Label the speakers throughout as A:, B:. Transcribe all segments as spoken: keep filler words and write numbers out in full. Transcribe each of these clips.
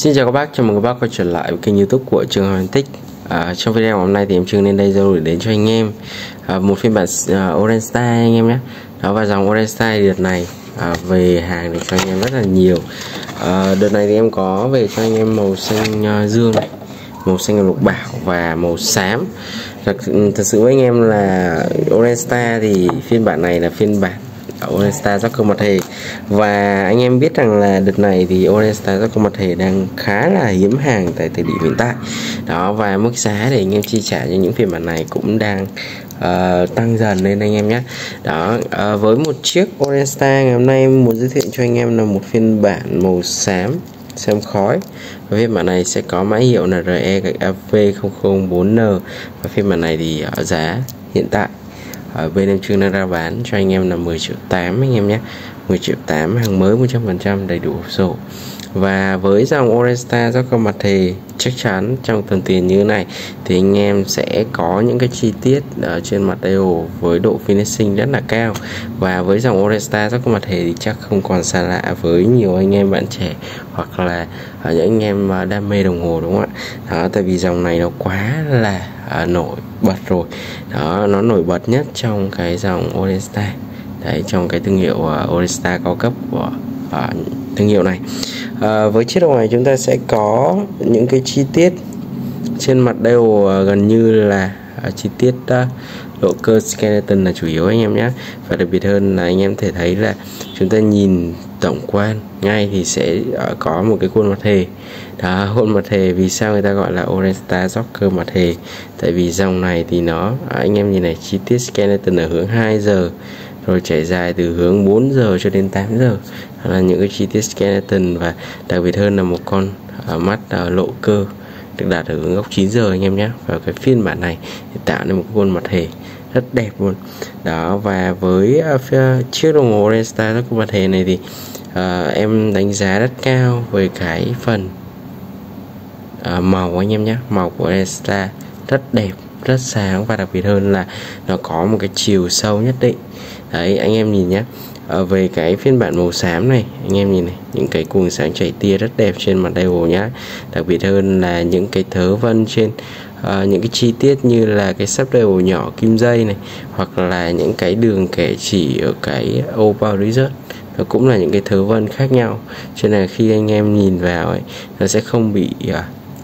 A: Xin chào các bác, chào mừng các bác quay trở lại với kênh YouTube của Trường Hoàng Tích. À, trong video hôm nay thì em Trương lên đây rồi đến cho anh em à, một phiên bản à, Orange Style anh em nhé. Đó, và dòng Orange Style đợt này à, về hàng để cho anh em rất là nhiều. À, đợt này thì em có về cho anh em màu xanh à, dương này, màu xanh lục bảo và màu xám. Thật, thật sự với anh em là Orange Style thì phiên bản này là phiên bản Orange Style Joker mặt hề, và anh em biết rằng là đợt này thì Orange Style Joker mặt hề đang khá là hiếm hàng tại thời điểm hiện tại đó, và mức giá để anh em chi trả cho những phiên bản này cũng đang uh, tăng dần lên anh em nhé. Đó, uh, với một chiếc Orange Style ngày hôm nay em muốn giới thiệu cho anh em là một phiên bản màu xám xám khói, và phiên bản này sẽ có mã hiệu là R E A V không không bốn N, và phiên bản này thì ở giá hiện tại ở bên em Trương đang ra bán cho anh em là mười triệu tám anh em nhé, mười triệu tám, hàng mới một trăm phần trăm đầy đủ sổ. Và với dòng Orange Style Joker mặt hề chắc chắn trong tầm tiền như thế này thì anh em sẽ có những cái chi tiết ở trên mặt đều với độ finishing rất là cao. Và với dòng Orange Style Joker mặt hề thì chắc không còn xa lạ với nhiều anh em bạn trẻ hoặc là những anh em đam mê đồng hồ, đúng không ạ? Đó, tại vì dòng này nó quá là à, nổi bật rồi. Đó, nó nổi bật nhất trong cái dòng Orange Style. Đấy, trong cái thương hiệu uh, Orange Style cao cấp của uh, thương hiệu này. Uh, với chiếc đồng này chúng ta sẽ có những cái chi tiết trên mặt đều uh, gần như là uh, chi tiết uh, lộ cơ skeleton là chủ yếu anh em nhé. Và đặc biệt hơn là anh em thể thấy là chúng ta nhìn tổng quan ngay thì sẽ uh, có một cái khuôn mặt hề. Đó, khuôn mặt hề vì sao người ta gọi là Orange Style Joker mặt hề? Tại vì dòng này thì nó uh, anh em nhìn này, chi tiết skeleton ở hướng hai giờ rồi trải dài từ hướng bốn giờ cho đến tám giờ, đó là những cái chi tiết skeleton. Và đặc biệt hơn là một con uh, mắt uh, lộ cơ được đặt ở hướng góc chín giờ anh em nhé. Và cái phiên bản này thì tạo nên một khuôn mặt hề rất đẹp luôn đó. Và với uh, chiếc đồng hồ Orange Style Joker mặt hề này thì uh, em đánh giá rất cao về cái phần uh, màu anh em nhé. Màu của Orange Style rất đẹp, rất sáng, và đặc biệt hơn là nó có một cái chiều sâu nhất định. Đấy, anh em nhìn nhé. À, về cái phiên bản màu xám này, anh em nhìn này, những cái cuồng sáng chảy tia rất đẹp trên mặt dial nhá. Đặc biệt hơn là những cái thớ vân trên uh, những cái chi tiết như là cái sắp dial nhỏ kim dây này, hoặc là những cái đường kẻ chỉ ở cái ô power reset, nó cũng là những cái thớ vân khác nhau, cho nên là khi anh em nhìn vào ấy, nó sẽ không bị uh,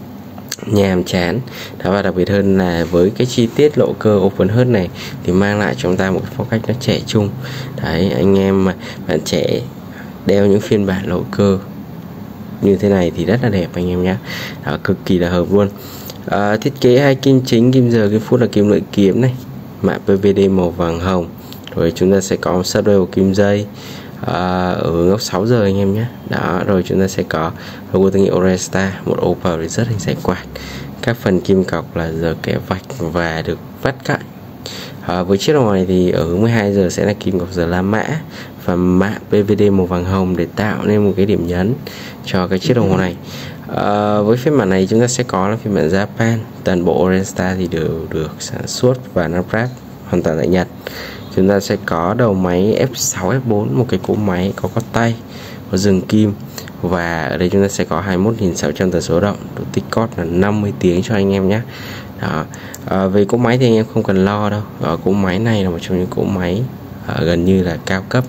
A: nhàm chán. Đó, và đặc biệt hơn là với cái chi tiết lộ cơ open heart này thì mang lại cho chúng ta một cái phong cách nó trẻ trung. Đấy, anh em bạn trẻ đeo những phiên bản lộ cơ như thế này thì rất là đẹp anh em nhé. Đó, cực kỳ là hợp luôn. À, thiết kế hai kim chính, kim giờ, kim phút là kim loại kiếm này, mạ pê vê đê màu vàng hồng, rồi chúng ta sẽ có sắp dial kim dây À, ở hướng góc sáu giờ anh em nhé. Đó, rồi chúng ta sẽ có logo thương hiệu Orange Style, một ô power rất hình giải quạt, các phần kim cọc là giờ kẻ vạch và được vắt cạnh. À, với chiếc đồng hồ này thì ở hướng mười hai giờ sẽ là kim cọc giờ La Mã và mạ pê vê đê màu vàng hồng để tạo nên một cái điểm nhấn cho cái chiếc đồng hồ này. À, với phiên bản này chúng ta sẽ có là phiên bản Japan, toàn bộ Orange Style thì đều được sản xuất và lắp ráp hoàn toàn tại Nhật. Chúng ta sẽ có đầu máy F sáu F bốn, một cái cỗ máy có cốt tay, có dừng kim, và ở đây chúng ta sẽ có hai mươi mốt nghìn sáu trăm tần số động, độ tích cót là năm mươi tiếng cho anh em nhé. Đó. À, về cỗ máy thì anh em không cần lo đâu. Ở cỗ máy này là một trong những cỗ máy à, gần như là cao cấp,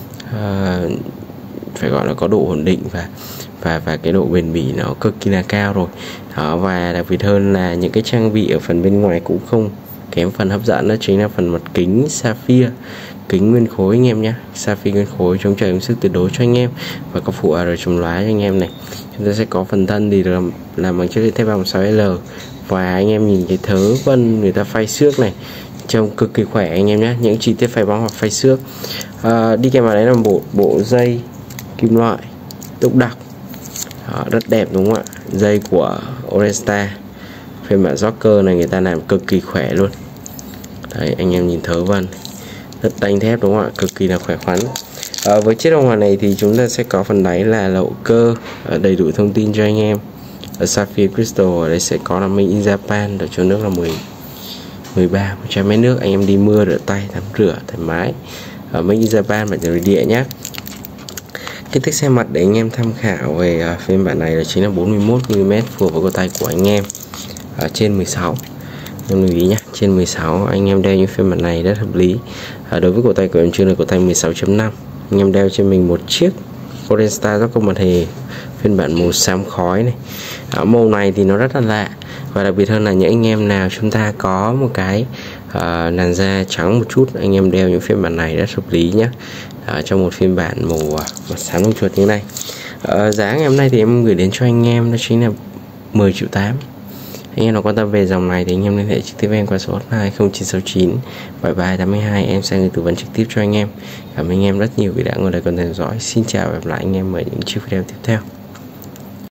A: à, phải gọi là có độ ổn định và và và cái độ bền bỉ nó cực kỳ là cao rồi. Đó, và đặc biệt hơn là những cái trang bị ở phần bên ngoài cũng không kém phần hấp dẫn, đó chính là phần mặt kính sapphire, kính nguyên khối anh em nhé. Sapphire nguyên khối chống trời chống sức tuyệt đối cho anh em, và có phụ a rờ chống lóa cho anh em này. Chúng ta sẽ có phần thân thì làm, làm bằng chất liệu thép bằng sáu L, và anh em nhìn cái thớ vân người ta phay xước này trông cực kỳ khỏe anh em nhé. Những chi tiết phay bóng hoặc phay xước, à, đi kèm vào đấy là bộ bộ dây kim loại đúc đặc. Đó, rất đẹp đúng không ạ? Dây của Orange Style phiên bản Joker này người ta làm cực kỳ khỏe luôn. Đấy, anh em nhìn thớ vân rất đanh thép đúng không ạ? Cực kỳ là khỏe khoắn. À, với chiếc đồng hồ này thì chúng ta sẽ có phần đáy là lộ cơ, đầy đủ thông tin cho anh em. Ở Sapphire Crystal ở đây sẽ có là Made in Japan, độ chứa nước là mười, mười ba, một trăm mét nước, anh em đi mưa rửa tay, tắm rửa thoải mái. Ở Made in Japan bản nội địa nhé. Kích thước xe mặt để anh em tham khảo về uh, phiên bản này là chính là bốn mươi mốt mi li mét, phù hợp với cổ tay của anh em ở trên mười sáu. Em lưu ý nhé, trên mười sáu anh em đeo những phiên bản này rất hợp lý. À, đối với cổ tay của em chưa là cổ tay mười sáu chấm năm, anh em đeo trên mình một chiếc Orange Style có mặt hề phiên bản màu xám khói này. À, màu này thì nó rất là lạ, và đặc biệt hơn là những anh em nào chúng ta có một cái uh, làn da trắng một chút, anh em đeo những phiên bản này rất hợp lý nhé. À, trong một phiên bản màu uh, mặt xám lông chuột như này. Uh, giá ngày hôm nay thì em gửi đến cho anh em đó chính là mười triệu tám. Anh em nào quan tâm về dòng này thì anh em liên hệ trực tiếp với em qua số hotline không chín sáu chín bảy ba tám hai, em sẽ người tư vấn trực tiếp cho anh em. Cảm ơn anh em rất nhiều vì đã ngồi đây còn theo dõi. Xin chào và hẹn gặp lại anh em ở những chiếc video tiếp theo.